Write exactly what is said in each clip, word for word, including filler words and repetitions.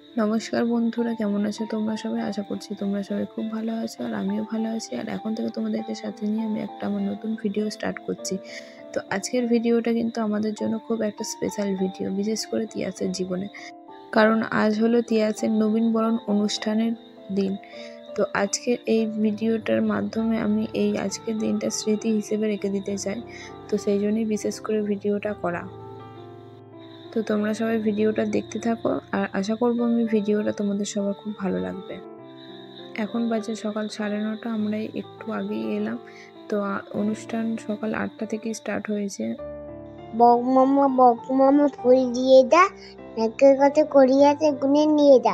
নমস্কার বন্ধুরা, কেমন আছো তোমরা সবাই? আশা করছি তোমরা সবাই খুব ভালো আছো আর আমিও ভালো আছি। আর এখন থেকে তোমাদেরকে সাথে নিয়ে আমি একটা আমার নতুন ভিডিও স্টার্ট করছি। তো আজকের ভিডিওটা কিন্তু আমাদের জন্য খুব একটা স্পেশাল ভিডিও, বিশেষ করে তিয়াসের জীবনে, কারণ আজ হলো তিয়াসের নবীনবরণ অনুষ্ঠানের দিন। তো আজকের এই ভিডিওটার মাধ্যমে আমি এই আজকের দিনটা স্মৃতি হিসেবে রেখে দিতে চাই। তো সেই জন্যই বিশেষ করে ভিডিওটা করা। তো তোমরা সবাই ভিডিওটা দেখতে থাকো আর আশা করবো আমি ভিডিওটা তোমাদের সবার খুব ভালো লাগবে। এখন বাজে সকাল সাড়ে নটা, আমরা একটু আগেই এলাম। তো অনুষ্ঠান সকাল আটটা থেকে স্টার্ট হয়েছে। বক মামা বক মামা ফুল দিয়ে দা, নাকের কাছে করিয়াছে গুনে নিয়ে যা।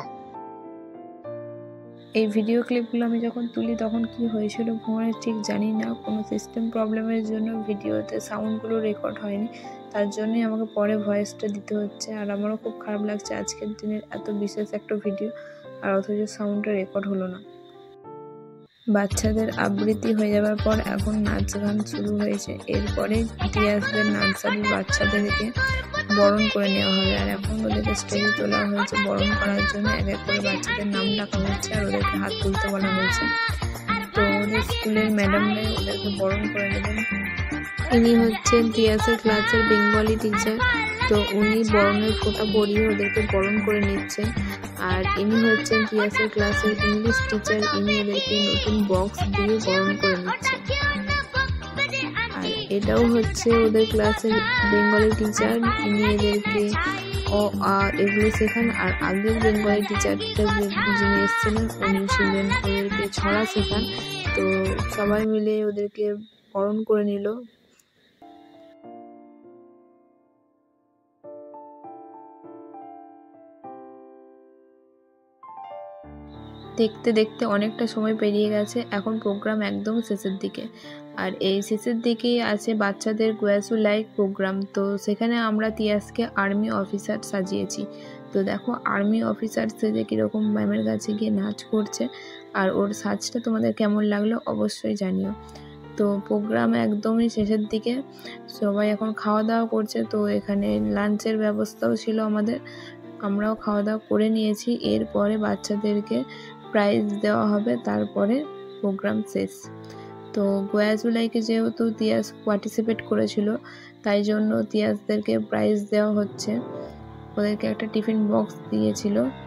এই ভিডিও ক্লিপগুলো আমি যখন তুলি তখন কি হয়েছিল ফোনে ঠিক জানি না, কোনো সিস্টেম প্রবলেমের জন্য ভিডিওতে সাউন্ডগুলো রেকর্ড হয়নি, তার জন্যই আমাকে পরে ভয়েসটা দিতে হচ্ছে। আর আমারও খুব খারাপ লাগছে আজকের দিনের এত বিশেষ একটা ভিডিও আর অথচ সাউন্ডটা রেকর্ড হলো না। বাচ্চাদের আবৃত্তি হয়ে যাওয়ার পর এখন নাচ গান শুরু হয়েছে। এরপরে তিয়াসদের নার্সারির বাচ্চাদেরকে বরণ করে নেওয়া হবে। আর এখন ওদেরকে স্টেজে তোলা হয়েছে বরণ করার জন্য। এক এক করে বাচ্চাদের নাম ডাকা হচ্ছে আর ওদেরকে হাত তুলতে বলা হয়েছে। তো ওদের স্কুলের ম্যাডামরাই ওদেরকে বরণ করে নেবেন। ইনি হচ্ছেন তিয়াসের ক্লাসের বেঙ্গলি টিচার। তো উনি বরণের ফোঁটা পরিয়ে ওদেরকে বরণ করে নিচ্ছেন। আর ইনি হচ্ছেন তিয়াসের ক্লাসের ইংলিশ টিচার। ইনি এদেরকে নতুন বক্স দিয়ে বরণ করে নিচ্ছেন। আর এটাও হচ্ছে ওদের ক্লাসের বেঙ্গলি টিচার। ইনি এদেরকে অ আ এগুলো শেখান। আর আগের বেঙ্গলি টিচারটা যিনি এসেছিলেন উনি ছিলেন ওদেরকে ছড়া শেখান। তো সবাই মিলে ওদেরকে বরণ করে নিল। দেখতে দেখতে অনেকটা সময় পেরিয়ে গেছে, এখন প্রোগ্রাম একদম শেষের দিকে। আর এই শেষের দিকেই আছে বাচ্চাদের গোয়াসু লাইক প্রোগ্রাম। তো সেখানে আমরা তিয়াসকে আর্মি অফিসার সাজিয়েছি। তো দেখো আর্মি অফিসার সেজে কীরকম ম্যামের কাছে গিয়ে নাচ করছে। আর ওর সাজটা তোমাদের কেমন লাগলো অবশ্যই জানিও। তো প্রোগ্রাম একদমই শেষের দিকে, সবাই এখন খাওয়া দাওয়া করছে। তো এখানে লাঞ্চের ব্যবস্থাও ছিল আমাদের, আমরাও খাওয়া দাওয়া করে নিয়েছি। এরপরে বাচ্চাদেরকে প্রাইজ দেওয়া হবে, তারপরে প্রোগ্রাম শেষ। তো গোয়াজুলাইকে যেহেতু তিয়াস পার্টিসিপেট করেছিল তাই জন্য তিয়াসদেরকে প্রাইজ দেওয়া হচ্ছে। ওদেরকে একটা টিফিন বক্স দিয়েছিল